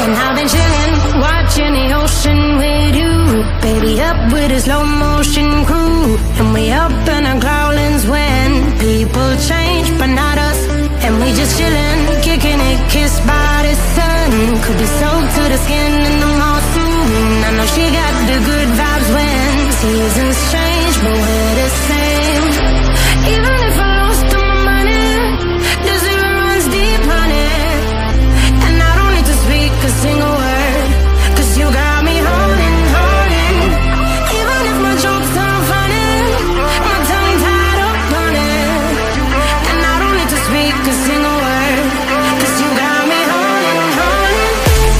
And I've been chilling, watching the ocean with you. Baby, up with a slow motion crew. And we up in our growlings when people change, but not us. And we just chilling, kicking it, kissed by the sun. Could be soaked to the skin in the mall soon. I know she got the good vibes when seasons change, but we're the same. Even if I lost all my money, the zero runs deep, honey. And I don't need to speak a single word, 'cause you got me holding, holding. Even if my jokes aren't funny, my tongue tied up on it. And I don't need to speak a single word, 'cause you got me holding, holding.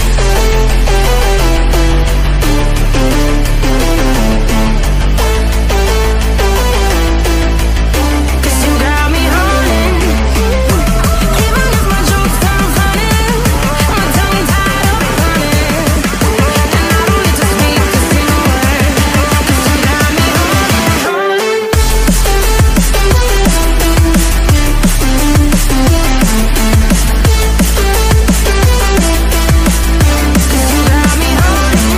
'Cause you got me holding. Even if my jokes aren't funny, my tongue tied up on it. And I don't need to speak a single word, 'cause you got me holding, holding. 'Cause you got me holding.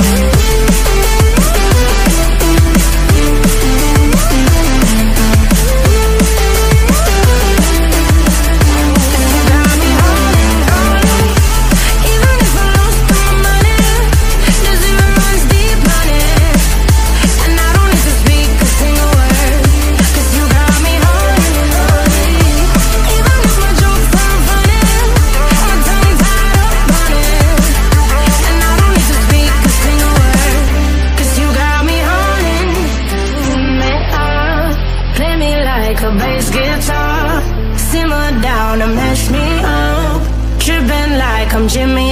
Got me holding, holding. Even if I lost all my money, the zero runs deep, honey. And I don't need to speak a single word, 'cause you got me holding, holding. Even if my jokes aren't funny, my tongue tied up on it. And I don't need to speak a single word, 'cause you got me holding. Play me like a bass guitar, simmer down and mash me up, tripping like I'm Jimmy